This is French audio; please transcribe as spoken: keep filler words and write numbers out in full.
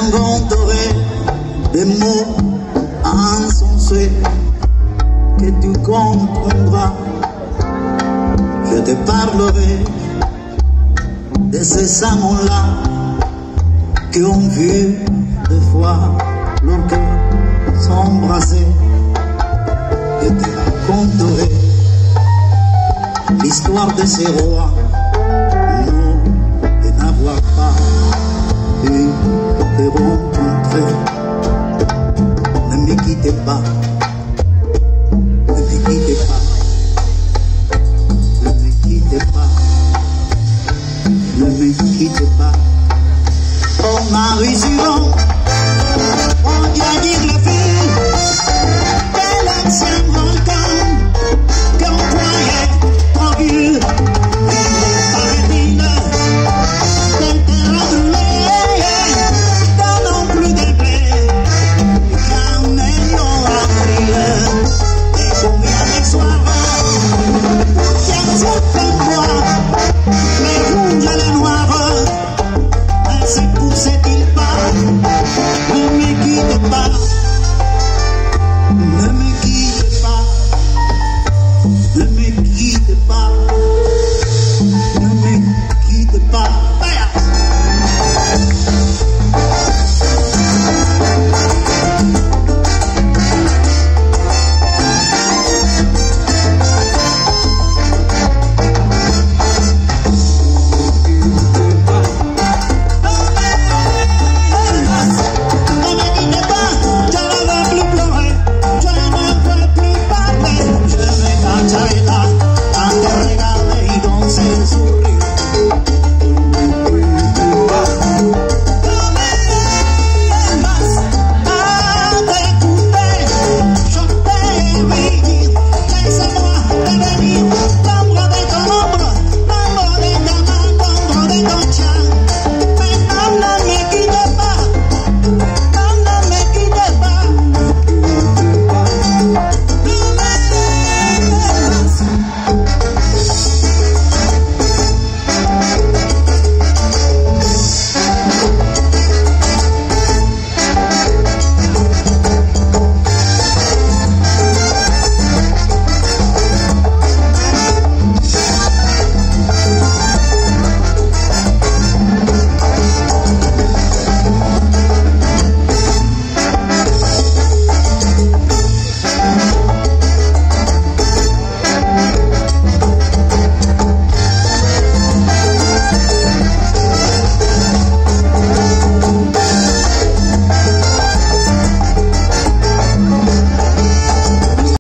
t'inventerai des mots insensés que tu comprendras. Je te parlerai de ces amants-là qui ont vu des fois leur cœur s'embraser. Je te raconterai l'histoire de ces rois, non, de n'avoir pas eu de rencontrer. Ne me quittez pas.